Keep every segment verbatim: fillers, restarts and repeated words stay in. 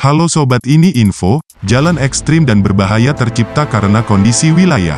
Halo sobat, ini info, jalan ekstrim dan berbahaya tercipta karena kondisi wilayah.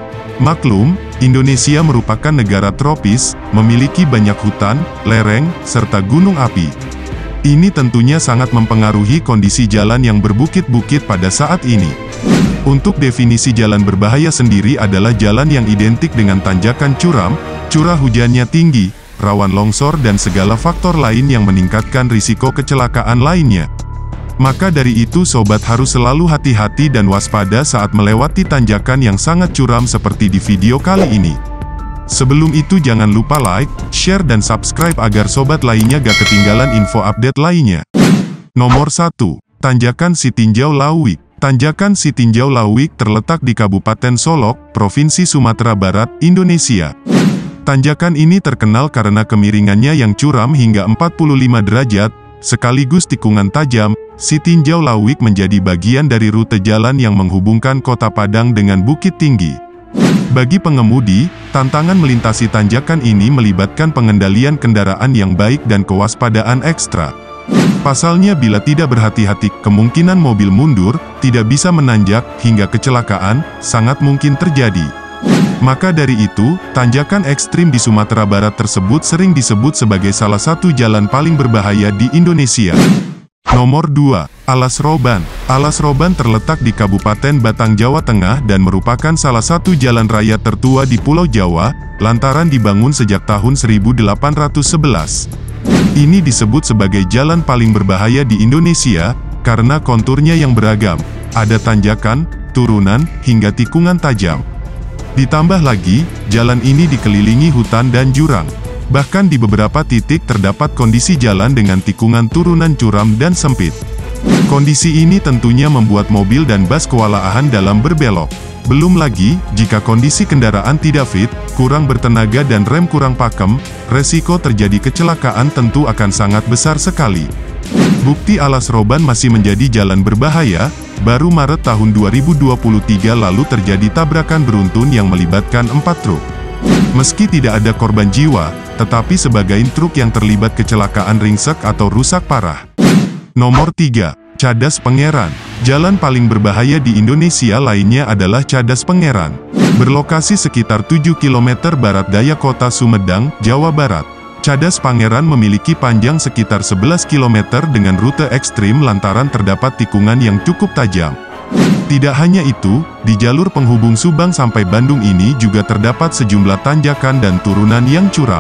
Maklum, Indonesia merupakan negara tropis, memiliki banyak hutan, lereng, serta gunung api. Ini tentunya sangat mempengaruhi kondisi jalan yang berbukit-bukit pada saat ini. Untuk definisi jalan berbahaya sendiri adalah jalan yang identik dengan tanjakan curam, curah hujannya tinggi, rawan longsor dan segala faktor lain yang meningkatkan risiko kecelakaan lainnya. Maka dari itu sobat harus selalu hati-hati dan waspada saat melewati tanjakan yang sangat curam seperti di video kali ini. Sebelum itu jangan lupa like, share dan subscribe agar sobat lainnya gak ketinggalan info update lainnya. Nomor satu. Tanjakan Sitinjau Lawik. Tanjakan Sitinjau Lawik terletak di Kabupaten Solok, Provinsi Sumatera Barat, Indonesia. Tanjakan ini terkenal karena kemiringannya yang curam hingga empat puluh lima derajat, sekaligus tikungan tajam. Sitinjau Lawik menjadi bagian dari rute jalan yang menghubungkan Kota Padang dengan Bukit Tinggi. Bagi pengemudi, tantangan melintasi tanjakan ini melibatkan pengendalian kendaraan yang baik dan kewaspadaan ekstra. Pasalnya bila tidak berhati-hati, kemungkinan mobil mundur, tidak bisa menanjak, hingga kecelakaan, sangat mungkin terjadi. Maka dari itu, tanjakan ekstrim di Sumatera Barat tersebut sering disebut sebagai salah satu jalan paling berbahaya di Indonesia. Nomor dua. Alas Roban. Alas Roban terletak di Kabupaten Batang, Jawa Tengah dan merupakan salah satu jalan raya tertua di Pulau Jawa, lantaran dibangun sejak tahun seribu delapan ratus sebelas. Ini disebut sebagai jalan paling berbahaya di Indonesia, karena konturnya yang beragam, ada tanjakan, turunan, hingga tikungan tajam. Ditambah lagi, jalan ini dikelilingi hutan dan jurang. Bahkan di beberapa titik terdapat kondisi jalan dengan tikungan turunan curam dan sempit. Kondisi ini tentunya membuat mobil dan bus kewalahan dalam berbelok. Belum lagi, jika kondisi kendaraan tidak fit, kurang bertenaga dan rem kurang pakem, resiko terjadi kecelakaan tentu akan sangat besar sekali. Bukti Alas Roban masih menjadi jalan berbahaya, baru Maret tahun dua ribu dua puluh tiga lalu terjadi tabrakan beruntun yang melibatkan empat truk. Meski tidak ada korban jiwa, tetapi sebagian truk yang terlibat kecelakaan ringsek atau rusak parah. Nomor tiga. Cadas Pangeran. Jalan paling berbahaya di Indonesia lainnya adalah Cadas Pangeran. Berlokasi sekitar tujuh kilometer barat daya kota Sumedang, Jawa Barat. Cadas Pangeran memiliki panjang sekitar sebelas kilometer dengan rute ekstrim lantaran terdapat tikungan yang cukup tajam. Tidak hanya itu, di jalur penghubung Subang sampai Bandung ini juga terdapat sejumlah tanjakan dan turunan yang curam.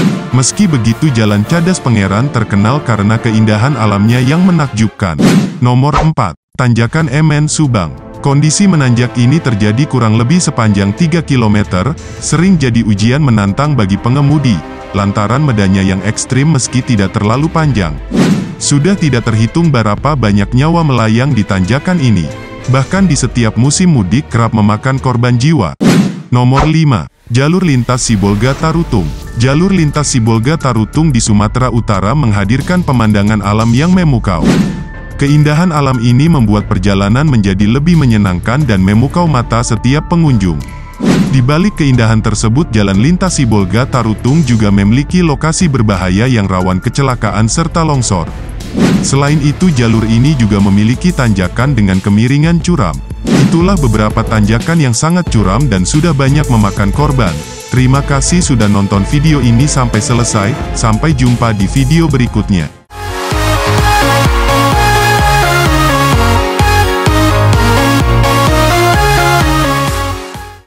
Meski begitu jalan Cadas Pangeran terkenal karena keindahan alamnya yang menakjubkan. Nomor empat. Tanjakan Emen Subang. Kondisi menanjak ini terjadi kurang lebih sepanjang tiga kilometer, sering jadi ujian menantang bagi pengemudi, lantaran medannya yang ekstrim meski tidak terlalu panjang. Sudah tidak terhitung berapa banyak nyawa melayang di tanjakan ini. Bahkan di setiap musim mudik kerap memakan korban jiwa. Nomor lima. Jalur lintas Sibolga Tarutung. Jalur lintas Sibolga Tarutung di Sumatera Utara menghadirkan pemandangan alam yang memukau. Keindahan alam ini membuat perjalanan menjadi lebih menyenangkan dan memukau mata setiap pengunjung. Di balik keindahan tersebut, jalan lintas Sibolga Tarutung juga memiliki lokasi berbahaya yang rawan kecelakaan serta longsor. Selain itu, jalur ini juga memiliki tanjakan dengan kemiringan curam. Itulah beberapa tanjakan yang sangat curam dan sudah banyak memakan korban. Terima kasih sudah nonton video ini sampai selesai, sampai jumpa di video berikutnya.